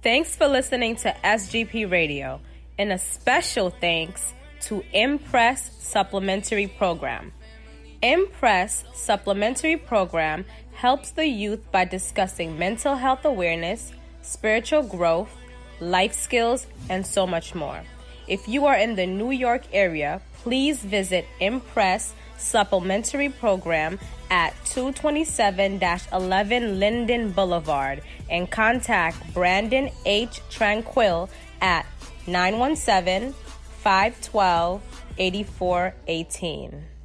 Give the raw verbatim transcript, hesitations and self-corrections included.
Thanks for listening to S G P Radio, and a special thanks to Impress Supplementary Program. Impress Supplementary Program helps the youth by discussing mental health awareness, spiritual growth, life skills, and so much more. If you are in the New York area, please visit Impress Supplementary Program at two twenty-seven eleven Linden Boulevard and contact Brandon H. Tranquil at nine one seven, five one two, eight four one eight.